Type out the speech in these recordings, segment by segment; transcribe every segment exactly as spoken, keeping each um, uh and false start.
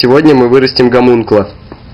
Сегодня мы вырастим гомункула.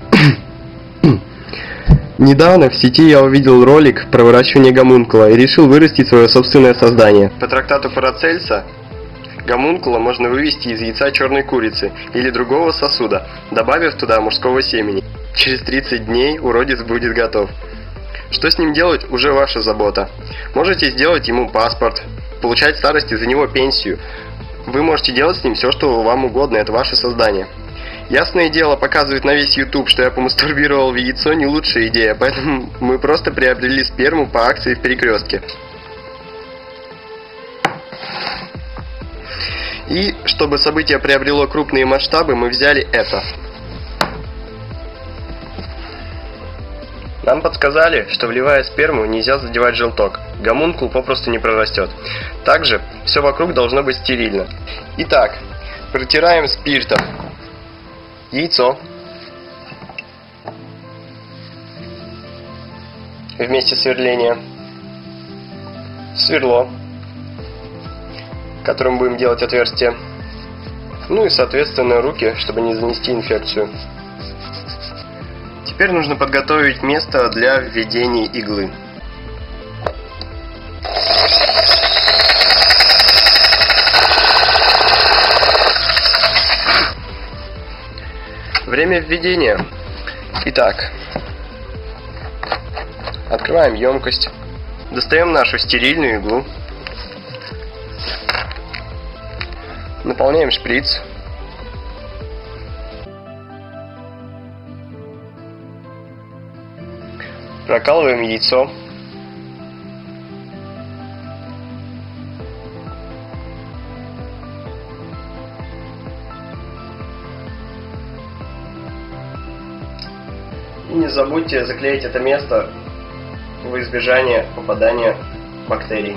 Недавно в сети я увидел ролик про выращивание гомункула и решил вырастить свое собственное создание. По трактату Парацельса гомункула можно вывести из яйца черной курицы или другого сосуда, добавив туда мужского семени. Через тридцать дней уродец будет готов. Что с ним делать, уже ваша забота. Можете сделать ему паспорт, получать в старости за него пенсию. Вы можете делать с ним все, что вам угодно, это ваше создание. Ясное дело, показывать на весь YouTube, что я помастурбировал в яйцо, не лучшая идея, поэтому мы просто приобрели сперму по акции в Перекрестке. И, чтобы событие приобрело крупные масштабы, мы взяли это. Нам подсказали, что вливая сперму, нельзя задевать желток. Гомункул попросту не прорастет. Также все вокруг должно быть стерильно. Итак, протираем спиртом яйцо вместе сверления, сверло, которым будем делать отверстие, ну и соответственно руки, чтобы не занести инфекцию. Теперь нужно подготовить место для введения иглы. Время введения. Итак, открываем емкость, достаем нашу стерильную иглу, наполняем шприц, прокалываем яйцо, и не забудьте заклеить это место во избежание попадания бактерий.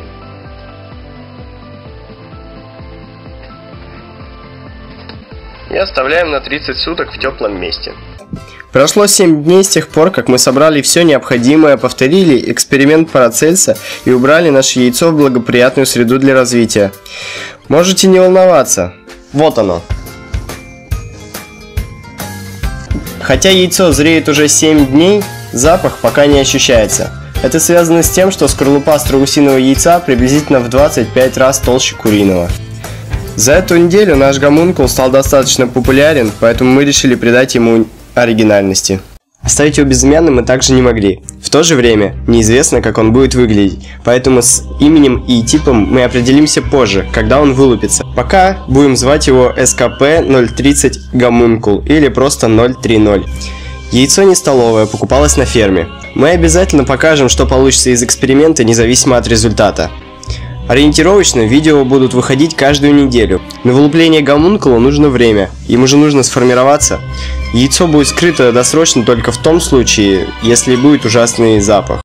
И оставляем на тридцать суток в теплом месте. Прошло семь дней с тех пор, как мы собрали все необходимое, повторили эксперимент Парацельса и убрали наше яйцо в благоприятную среду для развития. Можете не волноваться. Вот оно. Хотя яйцо зреет уже семь дней, запах пока не ощущается. Это связано с тем, что скорлупа страусиного яйца приблизительно в двадцать пять раз толще куриного. За эту неделю наш гомункул стал достаточно популярен, поэтому мы решили придать ему оригинальности. Оставить его безымянным мы также не могли. В то же время неизвестно, как он будет выглядеть, поэтому с именем и типом мы определимся позже, когда он вылупится. Пока будем звать его эс ка пэ ноль тридцать гомункул или просто ноль тридцать. Яйцо не столовое, покупалось на ферме. Мы обязательно покажем, что получится из эксперимента, независимо от результата. Ориентировочно видео будут выходить каждую неделю. На вылупление гомункула нужно время, ему же нужно сформироваться. Яйцо будет скрыто досрочно только в том случае, если будет ужасный запах.